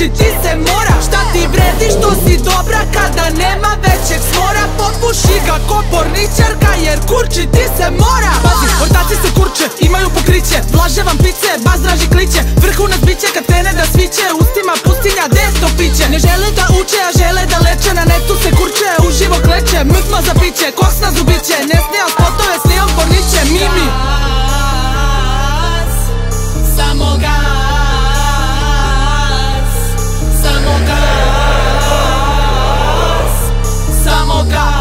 kurči ti se mora. Šta ti vredi što si dobra kada nema većeg smora? Popuši ga ko porničarka jer kurči ti se mora. Pazi, ortaci se kurče, imaju pokriće, vlaže vam pice, bas draži kliće. Vrhunac biće kad krene da sviće, ustima pustinja, desto piće. Ne žele da uče, a žele da leče, na netu se kurče, uživo kleče. Mrtva za piće, koks na zubiće, ne snijam spotove, snijam porniće. Mimi samo gas, samo gas, samo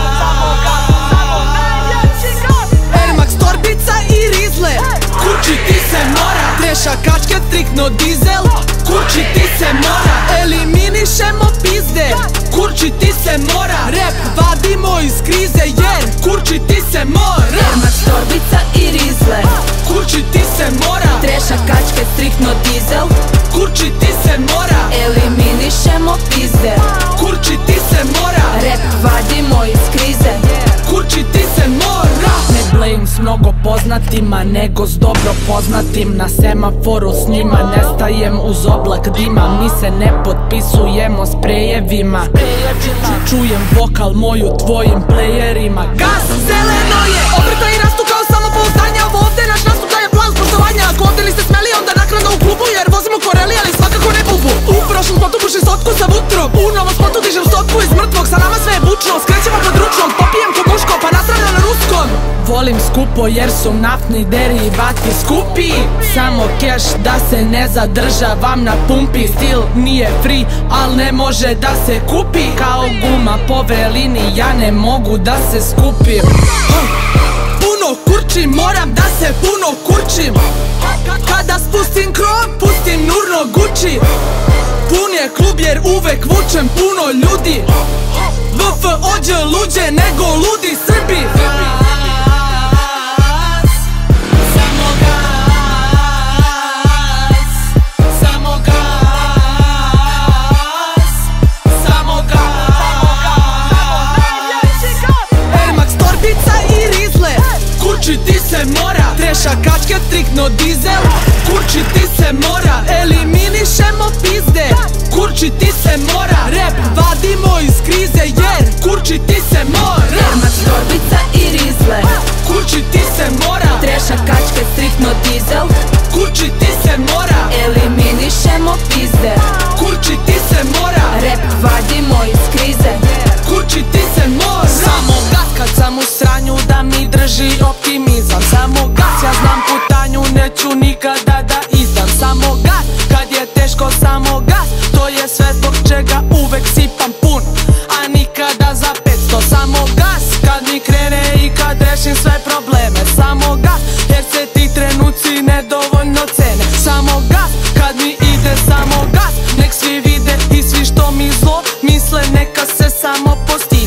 gas. Air Max torbica i rizle, kurči ti se mora. Treša kačke, striktno dizel, kurči ti se mora. Eliminišemo pizde, kurči ti se mora. Rap vadimo iz krize jer kurči ti se mora. Air Max torbica i rizle, kurči ti se mora. treša kačke, striktno dizel, kurči ti se mora. eliminišemo pizde, kurči ti se mora. rap vadimo iz krize, kurči ti se mora. Ne blejim s mnogo poznatima, nego s dobro poznatim. Na semaforu s njima nestajem uz oblak dima. Mi se ne potpisujemo s prejevima. Čujem vokal moju tvojim playerima. Gas, zeleno je, obrito i rastu kao samopouzdanje. Ovo ovde naš nastup daje plan spoštovanja. Ako ovde niste smeli onda naknadno u klubu, jer vozimo koreli ali svakako ne bubu. U prošlom spotu pušim stotku sa vutrom, u novom spotu dižem stotku iz mrtvog. Sa nama sve je bučno, skrećemo pod ručnom, popijem ko muško pa nasravljam na ruskom. Volim skupo jer su naftni derivati skupi. Samo keš da se ne zadržavam na pumpi. Stil nije free, al ne može da se kupi. Kao guma po vrelini ja ne mogu da se skupim. Puno kurčim, moram da se puno kurčim. Kada spustim krov, pustim nurno Gucci. Pun je klub jer uvek vučem puno ljudi. VF ođe luđe nego ludi Srbi. Samo gas, samo gas, samo gas. Air Max torbica i rizle, kurči ti se mora. Treša kačke, striktno dizel, kurči ti se mora. Eliminišemo pizde, kurči ti se mora. Rap vadimo iz krize jer kurči ti se mora. Air Max torbica i rizle, kurči ti se mora. treša kačke, striktno dizel, kurči ti se mora. eliminišemo pizde, kurči ti se mora. rap vadimo iz krize, kurči ti se mora. Samo gas kad sam u sranju da mi drži optimizam. Samo gas, ja znam putanju, neću nikada da izdam. Samo gas, kad je teško samo gas, to je sve zbog čega uvek sipam pun, a nikada za 500. Samo gas, kad mi krene i kad rešim sve probleme. Samo gas, jer se ti trenuci nedovoljno cene. Samo gas, kad mi ide samo gas, nek svi vide i svi što mi zlo misle neka se samo postigne.